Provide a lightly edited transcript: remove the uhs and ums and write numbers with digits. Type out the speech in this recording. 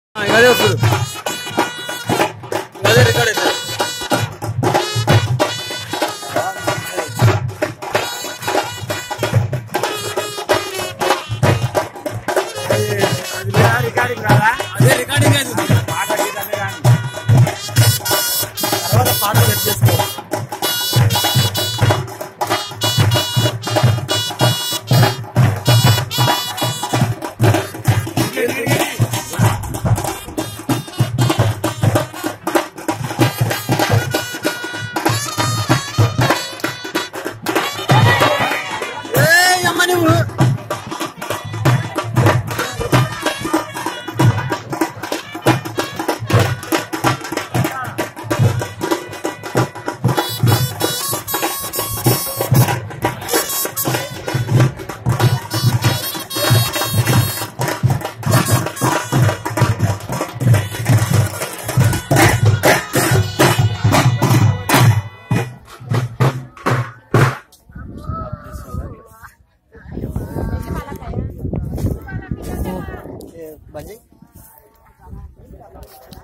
అదే వస్తుంది అదే రికార్డ్ అవుతుంది రికార్డింగ్ రాదా అదే రికార్డింగ్ అవుతుంది పాట గీతనే కానీ తర్వాత పాట సెట్ చేసుకో बजे